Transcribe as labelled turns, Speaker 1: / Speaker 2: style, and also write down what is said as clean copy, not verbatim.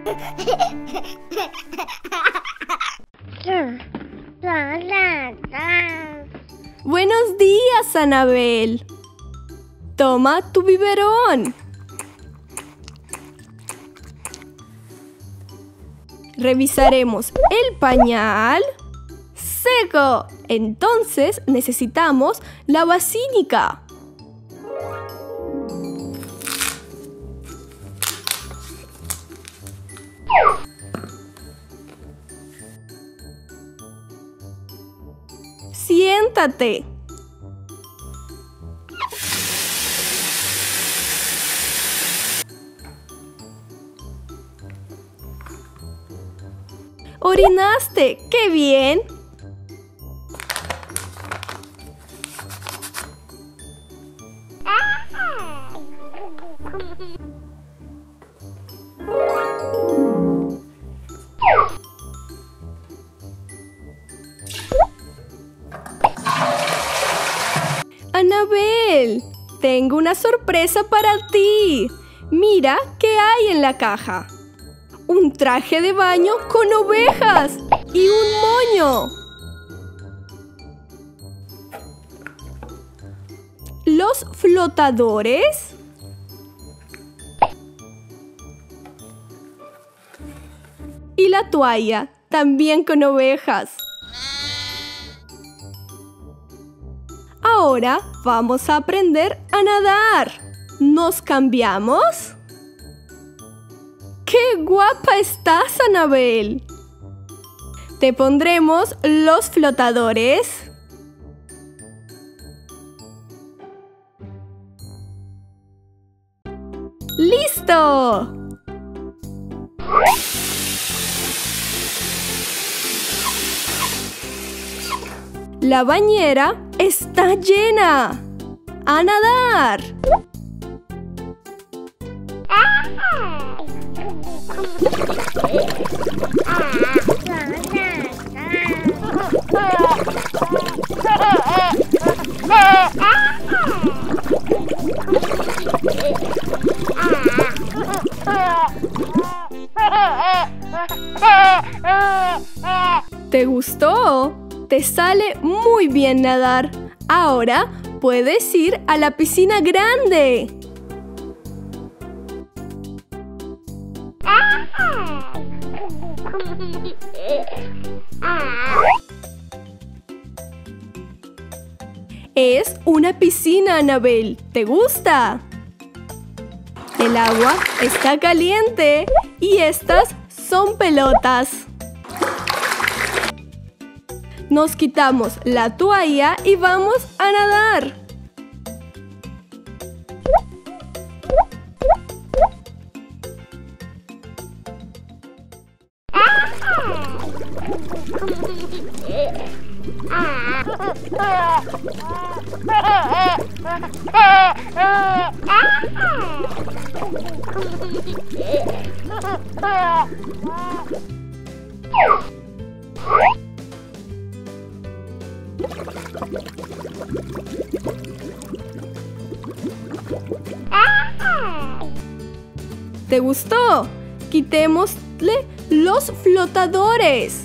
Speaker 1: Buenos días, Anabel. Toma tu biberón. Revisaremos el pañal. ¡Seco! Entonces necesitamos la basílica. Siéntate. Orinaste. ¡Qué bien! Anabel, tengo una sorpresa para ti. Mira qué hay en la caja. Un traje de baño con ovejas y un moño. Los flotadores. Y la toalla, también con ovejas. Ahora vamos a aprender a nadar. ¿Nos cambiamos? ¡Qué guapa estás, Anabel! Te pondremos los flotadores. ¡Listo! La bañera está llena. ¡A nadar! ¿Te gustó? Te sale muy bien nadar. Ahora puedes ir a la piscina grande. Es una piscina, Anabel. ¿Te gusta? El agua está caliente y estas son pelotas. Nos quitamos la toalla y vamos a nadar. ¿Te gustó? Quitémosle los flotadores.